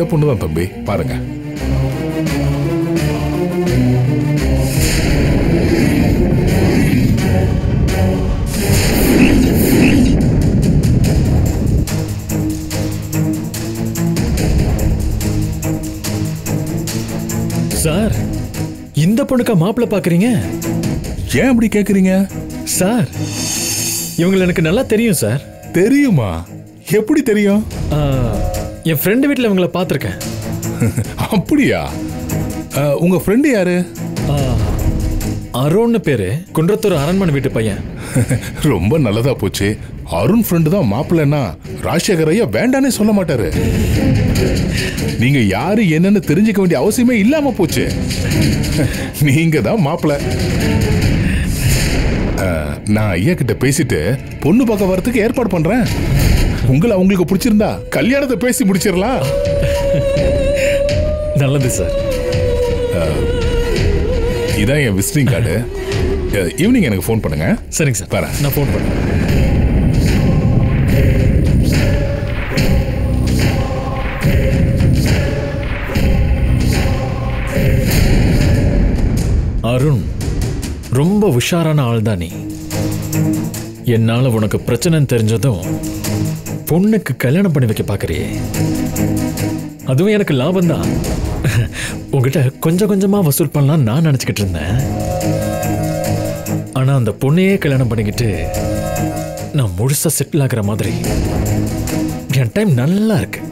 இந்த பொண்ணு தான் தம்பி, பாருங்க. சார், இந்த பொண்ணுக்கா மாப்பிள்ளை பாக்குறீங்க? ஏன் அப்படி கேக்குறீங்க? சார், இவங்களை எனக்கு நல்லா தெரியும் சார். தெரியுமா? எப்படி தெரியும்? என் ஃப்ரெண்டு வீட்டில் இவங்களை பார்த்துருக்கேன். அப்படியா? உங்க ஃப்ரெண்டு யாரு? அருண்னு பேரு, குன்றத்தூர் அரண்மனை வீட்டு பையன். ரொம்ப நல்லதா போச்சு. அருண் ஃப்ரெண்டு தான் மாப்பிள்ளைன்னா ராஜசேகர் ஐயா வேண்டானே சொல்ல மாட்டாரு. நீங்க யாரு என்னன்னு தெரிஞ்சுக்க வேண்டிய அவசியமே இல்லாம போச்சு. நீங்க தான் மாப்பிள்ளை. நான் ஐயா கிட்ட பேசிட்டு பொண்ணு பார்க்க வரதுக்கு ஏற்பாடு பண்றேன். உங்களை அவங்களுக்கு பிடிச்சிருந்தா கல்யாணத்தை பேசி முடிச்சிடலாம். நல்லது சார். இதான் என் விசிட்டிங் கார்டு. ஈவினிங் எனக்கு ஃபோன் பண்ணுங்க. சரிங்க சார், வரேன். நான் ஃபோன் பண்ணேன். அருண், ரொம்ப உஷாரான ஆள் தான் நீ. என்னால உனக்கு பிரச்சனைன்னு தெரிஞ்சதும் பொண்ணுக்கு கல்யாணம் பண்ணி வைக்க பாக்குறியே, அதுவும் எனக்கு லாபம் தான். உங்ககிட்ட கொஞ்சம் கொஞ்சமா வசூல் பண்ணலாம் நான் நினைச்சுக்கிட்டு இருந்தேன். ஆனா அந்த பொண்ணையே கல்யாணம் பண்ணிக்கிட்டு நான் முழுசா செட்டில் ஆகிற மாதிரி என் டைம் நல்லா இருக்கு.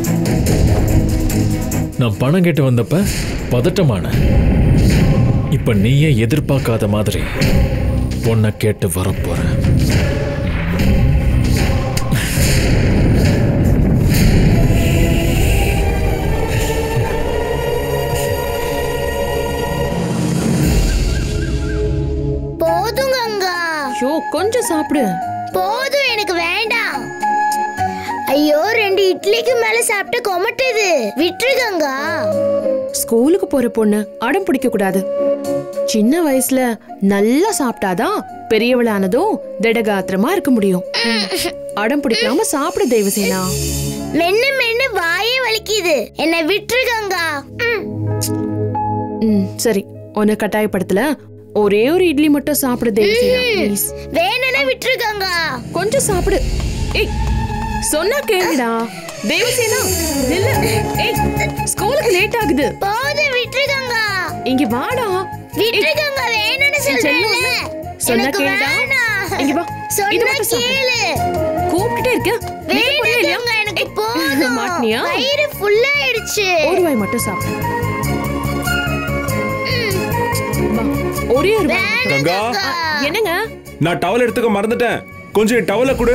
நான் பணம் கேட்டு வந்தப்ப பதட்டமான, இப்ப நீயே எதிர்பார்க்காத மாதிரி பொண்ணை கேட்டு வரப்போற. போதும் கங்கா. கொஞ்சம் சாப்பிடு. போதும், எனக்கு வேண்டாம். ஐயோ, 2 இட்லிக்கு மேல சாப்பிட்டு கொமட்டுது. விட்டுரு கங்கா. ஸ்கூலுக்கு போற பொண்ணு அடம் பிடிக்க கூடாது. சின்ன வயசுல நல்லா சாப்பிட்டாதான் பெரியவளானதும் திடகாத்திரமா இருக்க முடியும். அடம் பிடிக்காம சாப்பிடு தேவசேனா. மென்னு மென்னு வாயே வலிக்குது. என்ன விட்டுரு கங்கா. சரி, உன்னை கட்டாயப்படுத்தல. ஒரே ஒரு இட்லி மட்டும் சாப்பிடு தேவசேனா, ப்ளீஸ். வேணும்னா விட்டுரு கங்கா. கொஞ்சம் சாப்பிடு. ஏய், சொன்னா கேளுடா தேவசேனா. நில்லு. ஏய், ஸ்கூலுக்கு லேட் ஆகுது. போதும், விட்டுரு கங்கா. இங்க வாடா. விட்டுரு கங்கா, வேணும்னு சொல்றேன்ல. சொன்னா கேளுடா. இங்க வா. சொன்னா கேளு. கூப்பிட்டுட்டே இருக்க. வேணும்ங்க, எனக்கு போதும். மாட்டினியா? வயிறு ஃபுல் ஆயிடுச்சு. ஒரு வாய் மட்டும் சாப்பிடு. ஒரே ஒரு வாய். கங்கா, என்னங்க? நான் டவல் எடுத்துக்க மறந்துட்டேன். கொஞ்சம் டவலை கொடு.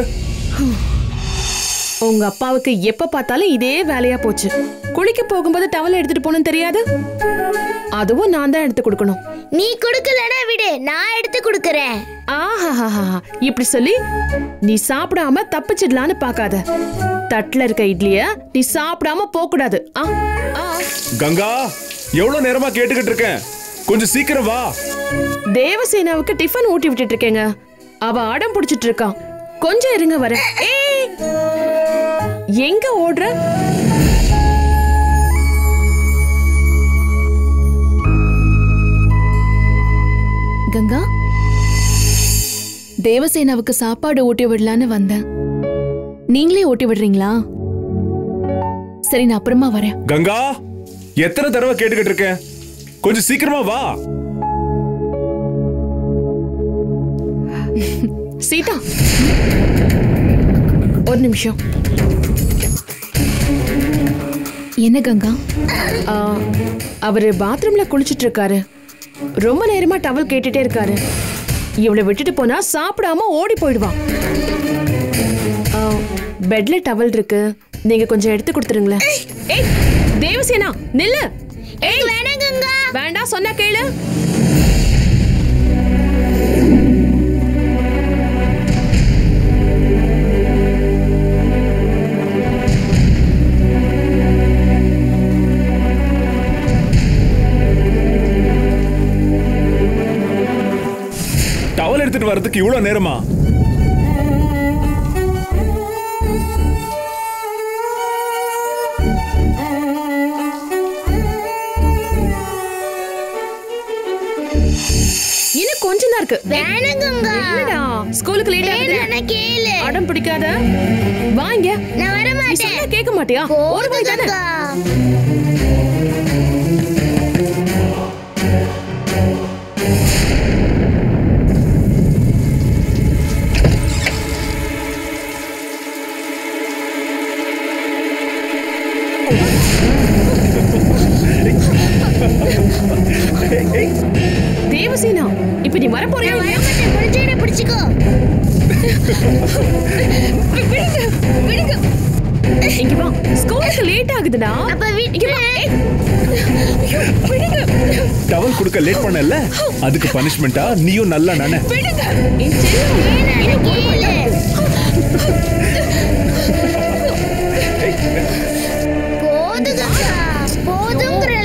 உங்க அப்பாவுக்கு எப்ப பார்த்தாலும் இதே வேலையா போச்சு. குளிக்க போகும்போது டவல் எடுத்துட்டு போகணும் தெரியாது? அதுவும் நான் தான் எடுத்து கொடுக்கணும். நீ கொடுக்கலனா விடு, நான் எடுத்து கொடுக்கறேன். ஆஹாஹாஹா, இப்படி சொல்லி நீ சாப்பிடாம தப்பிச்சிடலான்னு பாக்காத. தட்டுல இருக்க இட்லிய நீ சாப்பிடாம போக கூடாது. கங்கா, எவ்வளவு நேரமா கேட்டுக்கிட்டு இருக்கேன். கொஞ்சம் சீக்கிரம் வா. தேவசேனாவுக்கு டிஃபன் ஊட்டி விட்டுட்டு இருக்கேங்க. அவ அடம் பிடிச்சிட்டு இருக்கான். கொஞ்சம் இருங்க, வர. எங்க ஓடுற? கங்கா, தேவசேனாவுக்கு சாப்பாடு ஊட்டி விடலான்னு வந்தேன். நீங்களே ஊட்டி விடுறீங்களா? சரி, நான் அப்புறமா வரேன். கங்கா, எத்தனை தடவை கேட்டுக்கிட்டு இருக்கேன். கொஞ்சம் சீக்கிரமா வா. சீதா, ஒரு நிமிஷம். என்ன கங்கா? அவரு பாத்ரூம்ல குளிச்சிட்டு இருக்காரு. ரொம்ப நேரமா டவல் கேட்டுட்டே இருக்காரு. இவளை விட்டுட்டு போனா சாப்பிடாம ஓடி போயிடுவான். பெட்ல டவல் இருக்கு, நீங்க கொஞ்சம் எடுத்து கொடுத்துருங்களேன். ஏய் தேவசேனா, நில்லு. ஏய் வேணாம் கங்கா. வேண்டாம், சொன்னா கேளு. டவல் எடுத்துட்டு வரதுக்கு இவ்வளவு நேரமா? தான் இருக்கு. வேணாம் கங்கா. என்னடா ஸ்கூலுக்கு லேட் ஆகுது. நான் கேளு. அடம் பிடிக்காத. வாங்க. நான் வர மாட்டேன். கேட்க மாட்டியா? ஓடி போய் தானே. தேவசேனா, இப்ப நீ வர போறியா? வர மாட்டேன். முடிஞ்சேனே பிடிச்சுக்கோ. விடுங்க. இங்க வா. ஸ்கூலுக்கு லேட் ஆகுதுடா. அப்ப இங்க வா. விடுங்க. டவல் கொடுக்க லேட் பண்ணல, அதுக்கு பனிஷ்மெண்டா நீயும் நல்லா நானே. விடுங்க. என் செல்லம். கேளு. போதும் கங்கா. போதுங்கறல.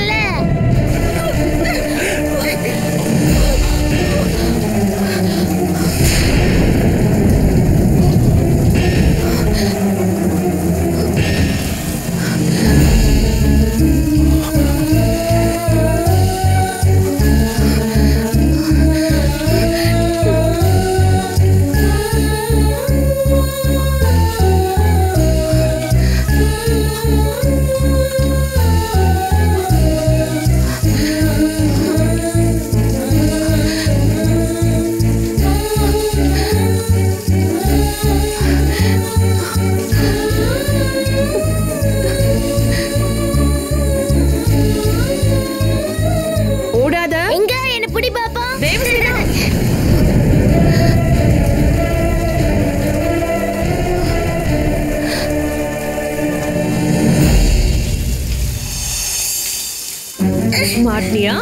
மாட்டியா?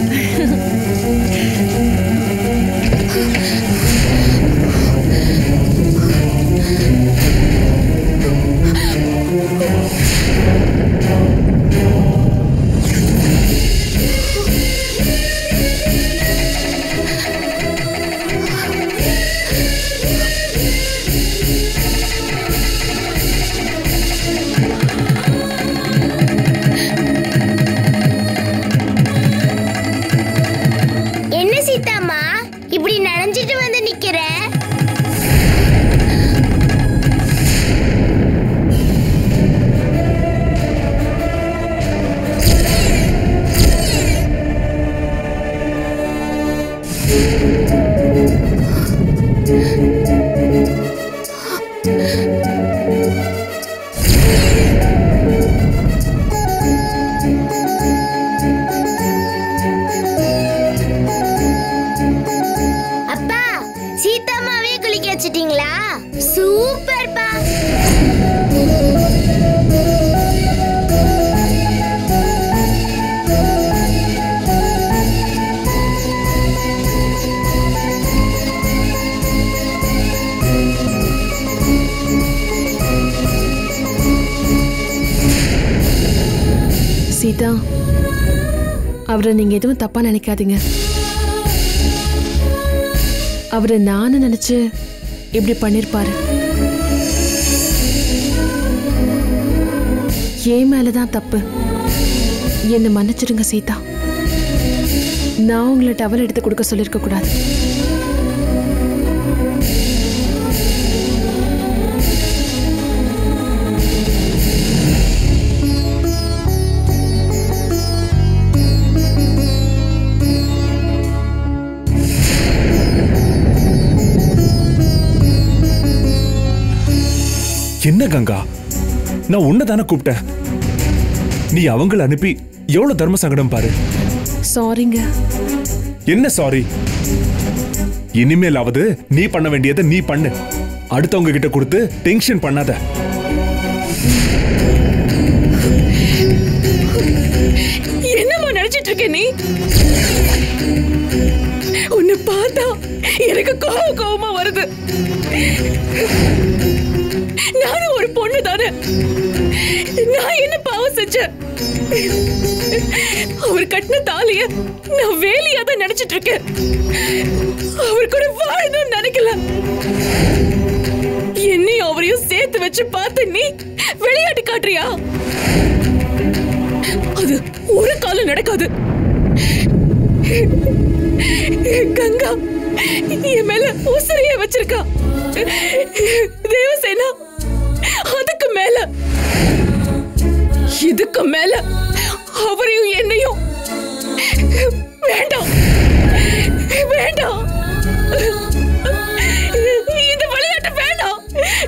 இப்படி நனைஞ்சிட்டு வந்து நிக்கிற? சூப்பர் பா. சீதா, அவரை நீங்க எதுவும் தப்பா நினைக்காதீங்க. அவரை நானும் நினைச்சு இப்படி பண்ணிருப்பாரு. என் மேலதான் தப்பு. என்ன மன்னிச்சிடுங்க சீதா. நான் உங்களை டவல் எடுத்து கொடுக்க சொல்லிருக்க கூடாது. என்ன கங்கா, நான் உன்னதானே கூப்பிட்டேன். நீ அவங்கள அனுப்பி எவ்வளவு தர்ம சங்கடம் பாரு. சாரிங்க. என்ன சாரி? இனிமேலாவது நீ பண்ண வேண்டியதை நீ பண்ணு. அடுத்தவங்க கிட்ட கொடுத்து டென்ஷன் பண்ணாத. என்னமா நினைச்சிட்டு இருக்க நீ? உன்னை பார்த்தா எனக்கு கோவமா வருது. நானும் ஒரு பொண்ணு தானே. நான் என்ன பாவம் செஞ்சேன்? அவர் கட்டின தாலிய நான் வேலையா தான் நினைச்சிட்டு இருக்கேன். அவர் கூட வாழணும்னு நினைக்கல. என்னையும் அவரையும் சேர்த்து வச்சு பார்த்து நீ விளையாட்டு காட்டுறியா? அது ஒரு காலம் நடக்காது. கங்கா, என் மேல உசிரியை வச்சிருக்கா. தேவசேனா அதுக்கு மேல இதுக்கு மேல அவரையும் என்னையும் வேண்டாம் வேண்டாம். இந்த விளையாட்டு வேண்டாம்.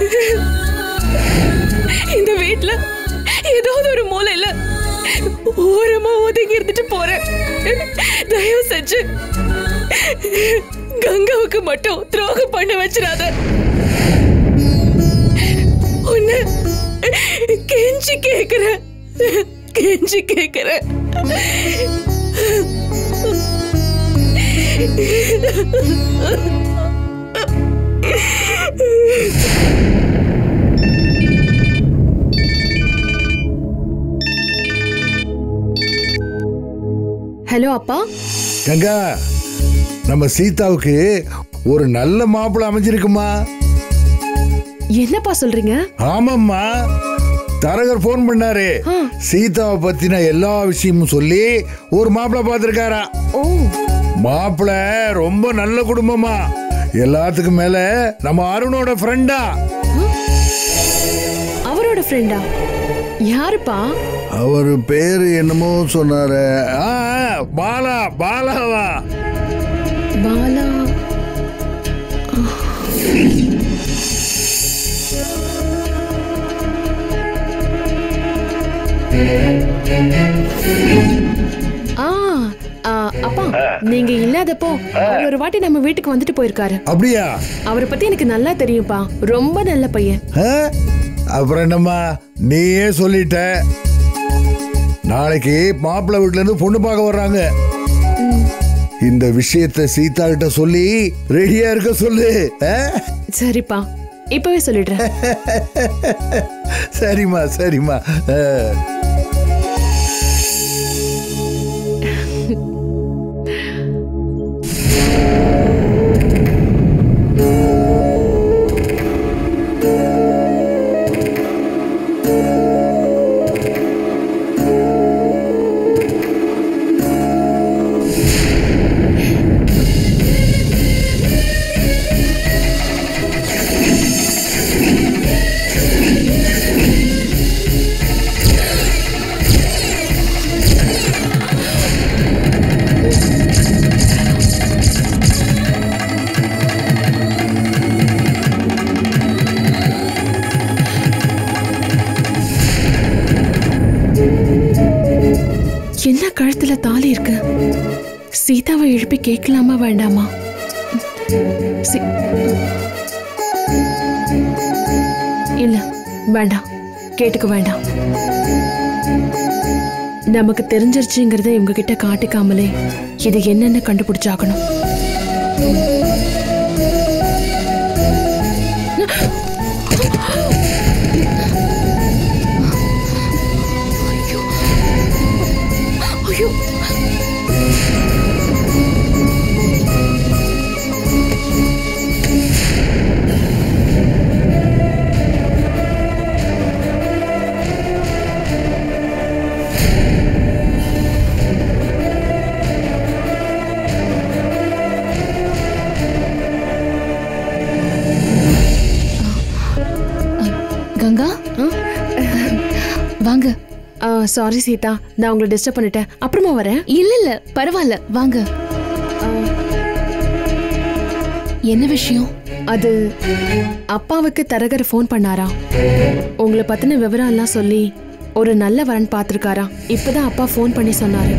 இந்த வீட்டுல ஏதாவது ஒரு மூலையில ஓரமா ஒதுங்கி இருந்துட்டு போறேன். தயவு செஞ்சு கங்காவுக்கு மட்டும் துரோகம் பண்ண வச்சிடாத. உன்னை கெஞ்சி கேக்குறேன், கெஞ்சி கேக்குறேன். ஹலோ அப்பா. கங்கா, நம்ம சீதாவுக்கு ஒரு நல்ல மாப்பிள்ளை அமைஞ்சிருக்குமா. என்னப்பா சொல்றீங்க? ஆமாம்மா, தரகர் போன் பண்ணாரு. சீதாவை பத்தின எல்லா விஷயமும் சொல்லி ஒரு மாப்பிள்ளை பார்த்திருக்காரா. ஓ, மாப்பிள்ளை ரொம்ப நல்ல குடும்பமா, எல்லாத்துக்கும் மேல நம்ம அருணோட ஃப்ரெண்டா. அவரோட ஃப்ரெண்டா? யாருப்பா? அவரு பேரு என்னமோ சொன்னாரு. பாலா. பாலாவா? பாலா. அப்பா, நீங்க இல்லாதப்போ அவர் ஒரு வாட்டி நம்ம வீட்டுக்கு வந்துட்டு போயிருக்காரு. அப்படியா? அவரை பத்தி எனக்கு நல்லா தெரியும்பா. ரொம்ப நல்ல பையன். அப்புறம் என்னம்மா, நீயே சொல்லிட்ட. நாளைக்கு மாப்பிள்ளை வீட்டுல இருந்து பொண்ணு பார்க்க வர்றாங்க. இந்த விஷயத்தை சீதா கிட்ட சொல்லி ரெடியா இருக்க சொல்லு. சரிப்பா, இப்பவே சொல்லிடுறேன். சரிம்மா சரிம்மா. என்ன கழுத்துல தாலி இருக்கு? சீதாவை எழுப்பி கேட்கலாமா வேண்டாமா? இல்ல, வேண்டாம், கேட்டுக்க வேண்டாம். நமக்கு தெரிஞ்சிருச்சுங்கிறத இவங்க கிட்ட காட்டிக்காமலே இது என்னன்னு கண்டுபிடிச்சாகணும். கங்கா, வாங்க. சாரி சீதா, நான் உங்களை டிஸ்டர்ப் பண்ணிட்டேன். அப்புறமா வரேன். இல்ல இல்ல, பரவாயில்ல, வாங்க. என்ன விஷயம்? அது அப்பாவுக்கு தரகர் ஃபோன் பண்ணாரா. உங்களை பத்தின விவரம் எல்லாம் சொல்லி ஒரு நல்ல வரன் பார்த்திருக்காரா. இப்பதான் அப்பா ஃபோன் பண்ணி சொன்னாரு.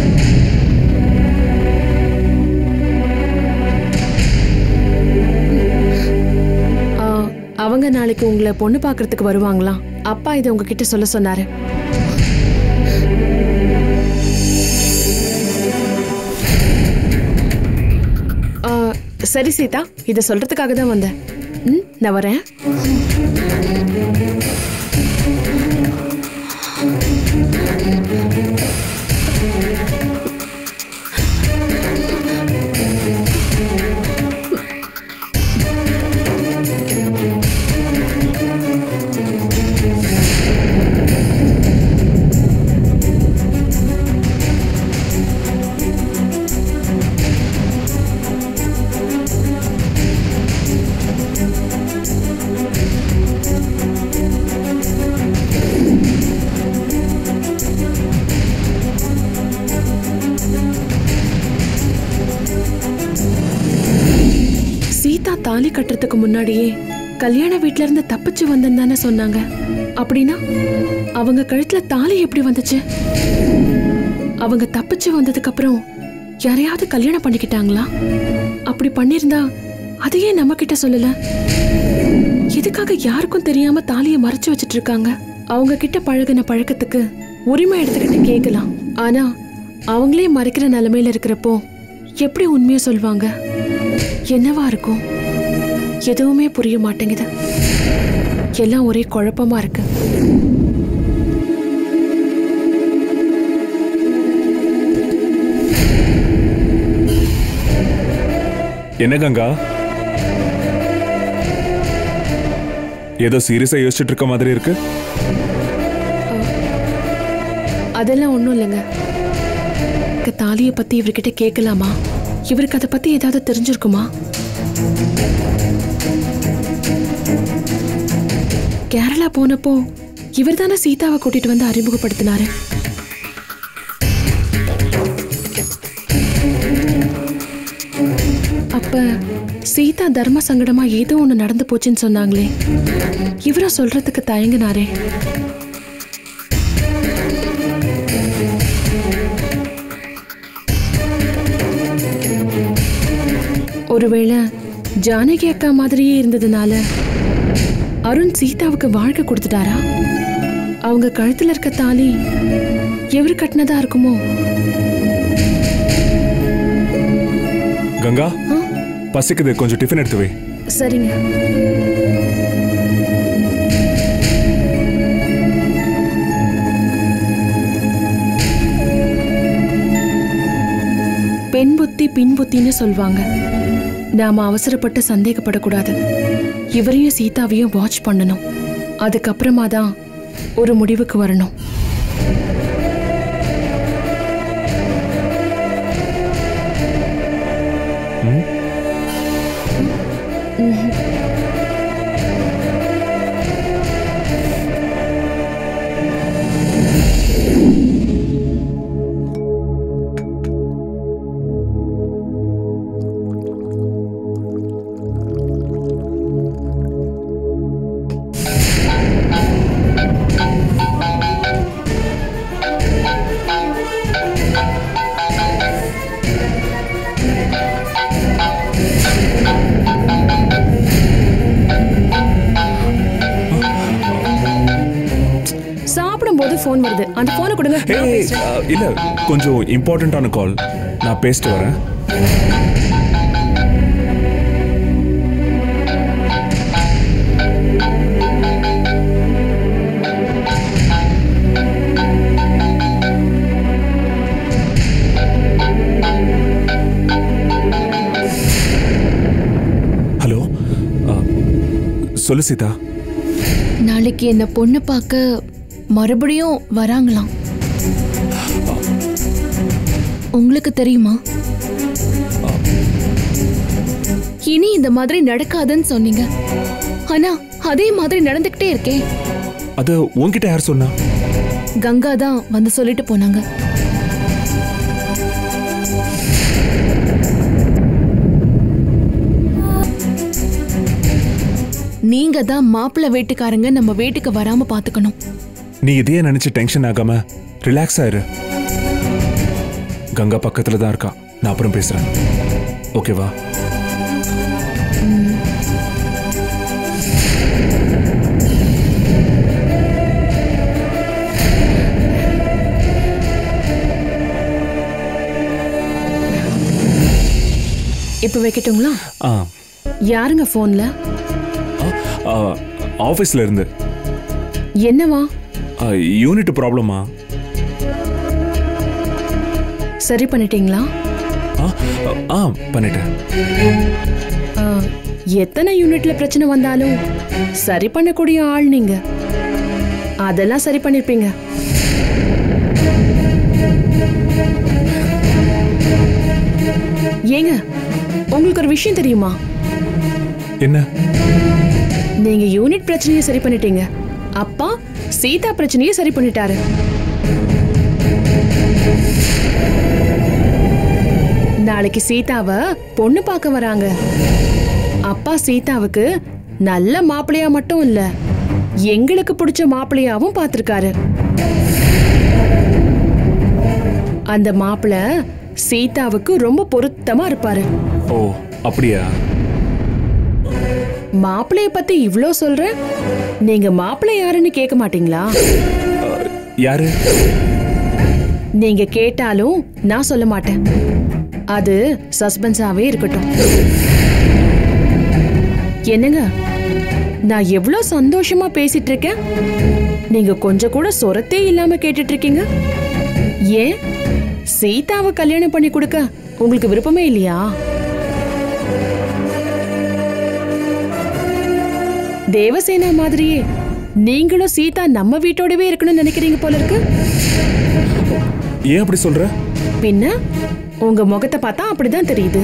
அவங்க நாளைக்கு உங்களை பொண்ணு பார்க்கறதுக்கு வருவாங்களாம். அப்பா இதை உங்ககிட்ட சொல்ல சொன்னாரு. சரி சீதா, இதை சொல்றதுக்காக தான் வந்தேன். நான் வரேன். தாலி கட்டுறதுக்கு முன்னாடியே கல்யாண வீட்ல இருந்து தப்பிச்சு வந்தேன்னு தானே சொன்னாங்க. அப்படின்னா அவங்க கழுத்துல தாலி எப்படி வந்துச்சு? அவங்க தப்பிச்சு வந்ததுக்கு அப்புறம் யாரையாவது கல்யாணம் பண்ணிக்கிட்டாங்களா? அப்படி பண்ணிருந்தா அதையே நம்ம கிட்ட சொல்லல. எதுக்காக யாருக்கும் தெரியாம தாலியை மறைச்சு வச்சிட்டு இருக்காங்க? அவங்க கிட்ட பழகின பழக்கத்துக்கு உரிமை எடுத்துக்கிட்டு கேட்கலாம். ஆனா அவங்களே மறைக்கிற நிலைமையில இருக்கிறப்போ எப்படி உண்மையை சொல்வாங்க? என்னவா இருக்கும்? எதுவுமே புரிய மாட்டேங்குது. எல்லாம் ஒரே குழப்பமா இருக்கு. என்ன கங்கா, ஏதோ சீரியஸா யோசிச்சுட்டு இருக்க மாதிரி இருக்கு? அதெல்லாம் ஒண்ணும் இல்லைங்க. தாலியை பத்தி இவர்கிட்ட கேட்கலாமா? இவருக்கு அதை பத்தி ஏதாவது தெரிஞ்சிருக்குமா? கேரளா போனப்போ இவர் தானே சீதாவை கூட்டிட்டு வந்து அறிமுகப்படுத்தினாரு. அப்ப சீதா தர்ம சங்கடமா ஏதோ ஒண்ணு நடந்து போச்சுன்னு சொன்னாங்களே, இவரை சொல்றதுக்கு தயங்கினாரே. ஒருவேளை ஜானகி அக்கா மாதிரியே இருந்ததுனால அருண் சீதாவுக்கு வாழ்க்கை கொடுத்துட்டாரா? அவங்க கழுத்துல இருக்க தாலி எவரு கட்டினதா இருக்குமோ? கங்கா, பசிக்குது, கொஞ்சம் டிஃபன் எடுத்து வை. சரிங்க. பெண் புத்தி பின் புத்தின்னு சொல்வாங்க. நாம அவசரப்பட்டு சந்தேகப்படக்கூடாது. இவரையும் சீதாவையும் வாட்ச் பண்ணணும். அதுக்கப்புறமா தான் ஒரு முடிவுக்கு வரணும். போன் வருது, அந்த போனை கொடுங்க. இல்ல, கொஞ்சம் இம்பார்ட்டன்டான கால், நான் பேசிட்டு வரேன். ஹலோ, சொல்லு சீதா. நாளைக்கு என்ன பொண்ணு பார்க்க மறுபடியும் வராங்களாம். உங்களுக்கு தெரியுமா? இனி இந்த மாதிரி நடக்காதுன்னு சொன்னீங்க, ஆனா அதே மாதிரி நடந்துகிட்டே இருக்கே. அது உன்கிட்ட யார் சொன்னா? கங்கா தான் வந்து சொல்லிட்டு போனாங்க. நீங்க தான் மாப்பிள்ளை வீட்டுக்காரங்க நம்ம வீட்டுக்கு வராம பாத்துக்கணும். நீ இதையே நினைச்சு டென்ஷன் ஆகாம ரிலாக்ஸ் ஆயிரு. கங்கா பக்கத்துல தான் இருக்கா, நான் அப்புறம் பேசுறேன். ஓகேவா? இப்ப வைக்கட்டுங்களா? யாருங்க போன்ல? ஆபீஸ்ல இருந்து. என்னவா? யூனிட் ப்ராப்ளமா? சரி பண்ணிட்டீங்களா? பண்ணிட்டேன். எத்தனை யூனிட்ல பிரச்சனை வந்தாலும் சரி பண்ணக்கூடிய ஆள் நீங்க. அதெல்லாம் சரி பண்ணிருப்பீங்க. ஏங்க, உங்களுக்கு ஒரு விஷயம் தெரியுமா? என்ன? நீங்க யூனிட் பிரச்சனையை சரி பண்ணிட்டீங்க, அப்பா சீதா பிரச்சனையை சரி பண்ணிட்டாரு. நாளைக்கு சீதாவை பொண்ணு பார்க்க வராங்க. அப்பா சீதாவுக்கு நல்ல மாப்பிள்ளையா மட்டும் இல்ல, எங்களுக்கு பிடிச்ச மாப்பிள்ளையாவும் பார்த்திருக்காரு. அந்த மாப்பிள்ளை சீதாவுக்கு ரொம்ப பொருத்தமா இருப்பாரு. ஓ அப்படியா? மாப்பிள்ளைய பத்தி இவ்ளோ சொல்ற, நீங்க மாப்பிள்ளை யாருன்னு கேட்க மாட்டீங்களா? யாரு? நீங்க கேட்டாலும் நான் சொல்ல மாட்டேன். அது சஸ்பென்ஸாவே இருக்கட்டும். என்னங்க, நான் எவ்வளவு சந்தோஷமா பேசிட்டு இருக்கேன், நீங்க கொஞ்சம் கூட சொரத்தே இல்லாம கேட்டுட்டு இருக்கீங்க. ஏன் சீதாவை கல்யாணம் பண்ணி கொடுக்க உங்களுக்கு விருப்பமே இல்லையா? தேவசேனா மாதிரியே நீங்களும் சீதா நம்ம வீட்டோடவே இருக்கணும்னு நினைக்கிறீங்க போல இருக்கு. ஏன் அப்படி சொல்ற? பின்ன உங்க முகத்தை பார்த்தா அப்படிதான் தெரியுது.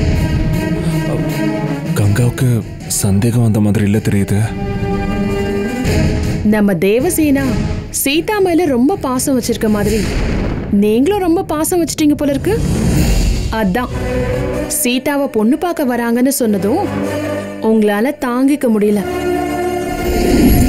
கங்காவுக்கு சந்தேகம் வந்த மாதிரி இல்ல தெரியுது. நம்ம தேவசேனா சீதா மேல ரொம்ப பாசம் வச்சிருக்க மாதிரி நீங்களும் ரொம்ப பாசம் வச்சிட்டீங்க போல இருக்கு. அதான் சீதாவை பொண்ணு பார்க்க வராங்கன்னு சொன்னதும் உங்களால தாங்கிக்க முடியல.